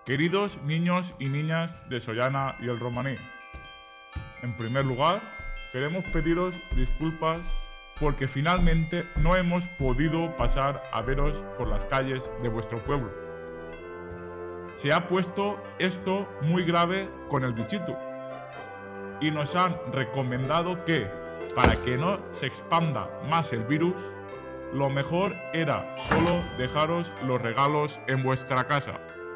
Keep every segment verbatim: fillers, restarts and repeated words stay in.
Queridos niños y niñas de Sollana y el Romaní, en primer lugar, queremos pediros disculpas porque finalmente no hemos podido pasar a veros por las calles de vuestro pueblo. Se ha puesto esto muy grave con el bichito y nos han recomendado que, para que no se expanda más el virus, lo mejor era solo dejaros los regalos en vuestra casa.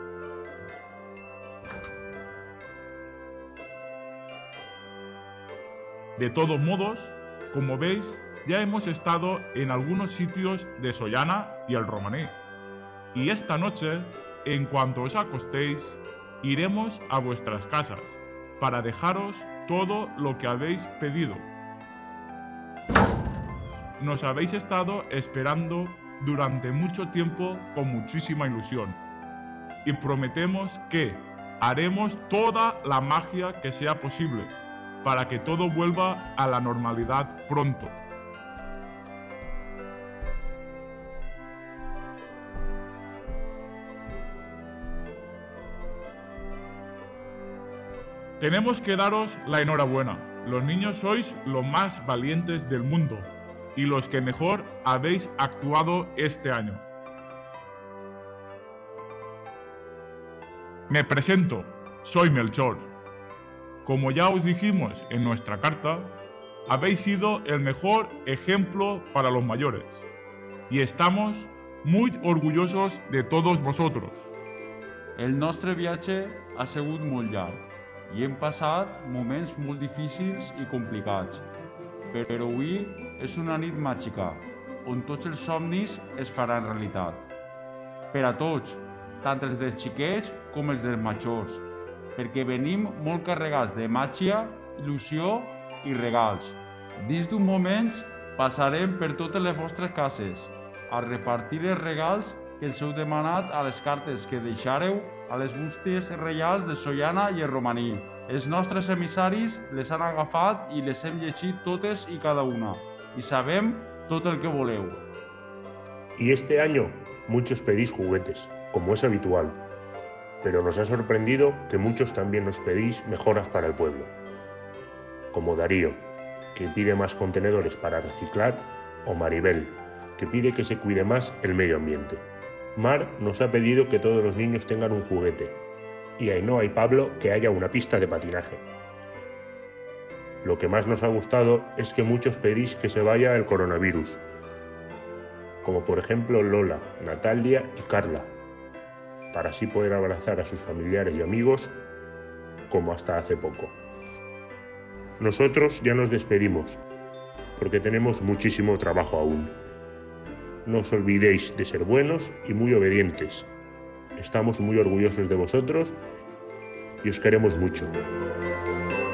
De todos modos, como veis, ya hemos estado en algunos sitios de Sollana y el Romaní. Y esta noche, en cuanto os acostéis, iremos a vuestras casas para dejaros todo lo que habéis pedido. Nos habéis estado esperando durante mucho tiempo con muchísima ilusión. Y prometemos que haremos toda la magia que sea posible para que todo vuelva a la normalidad pronto. Tenemos que daros la enhorabuena. Los niños sois los más valientes del mundo y los que mejor habéis actuado este año. Me presento, soy Melchor. Como ya os dijimos en nuestra carta, habéis sido el mejor ejemplo para los mayores y estamos muy orgullosos de todos vosotros. El nostre viatge ha sigut molt llarg i hem passat moments molt difícils i complicats, però avui és una nit màgica on tots els somnis es faran realitat. Per a tots, tant els dels xiquets com els dels majors, perquè venim molt carregats de màgia, il·lusió i regals. Dins d'uns moments passarem per totes les vostres cases a repartir els regals que els heu demanat a les cartes que deixareu a les bústies reials de Sollana i el Romaní. Els nostres emissaris les han agafat i les hem llegit totes i cada una, y sabem tot el que voleu. Y este año muchos pedís juguetes, como es habitual, pero nos ha sorprendido que muchos también nos pedís mejoras para el pueblo, como Darío, que pide más contenedores para reciclar, o Maribel, que pide que se cuide más el medio ambiente. Mar nos ha pedido que todos los niños tengan un juguete, y Ainhoa y Pablo que haya una pista de patinaje. Lo que más nos ha gustado es que muchos pedís que se vaya el coronavirus, como por ejemplo Lola, Natalia y Carla, para así poder abrazar a sus familiares y amigos como hasta hace poco. Nosotros ya nos despedimos, porque tenemos muchísimo trabajo aún. No os olvidéis de ser buenos y muy obedientes. Estamos muy orgullosos de vosotros y os queremos mucho.